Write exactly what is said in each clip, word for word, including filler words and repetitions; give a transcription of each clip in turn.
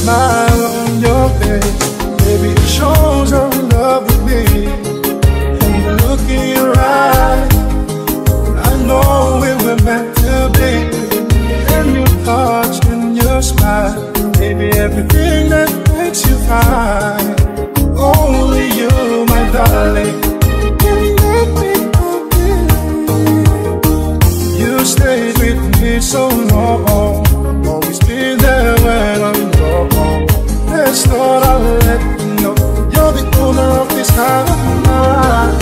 smile on your face, baby, it shows you're in love with me. And the look in your eyes, I know we were meant to be. And your touch and your smile, baby, everything that makes you fine. Only you, my darling, can make me complete. You stayed with me so long, always been there when I'm gone. Let's start, I'll let you know you're the owner of this heart of mine.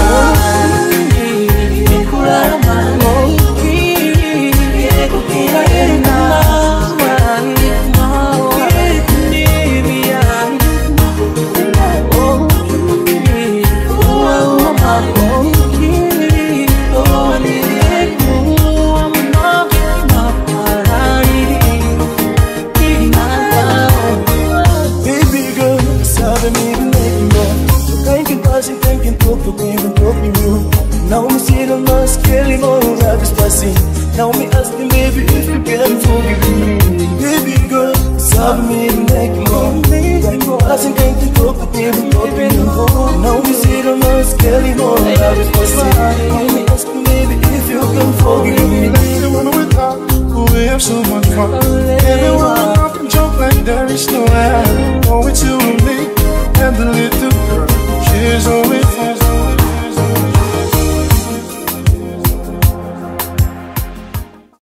Now me see the mask, Kelly, more of this passing. Now me ask me, baby, if you can forgive me. Baby girl, sabe me, make me more. Passing came to talk to people, talk to you. Now me see the mask, Kelly, more of this passing. Now me ask me, baby, if you can forgive me. When we talk, we have so much fun. Everyone up and joke like there is no end.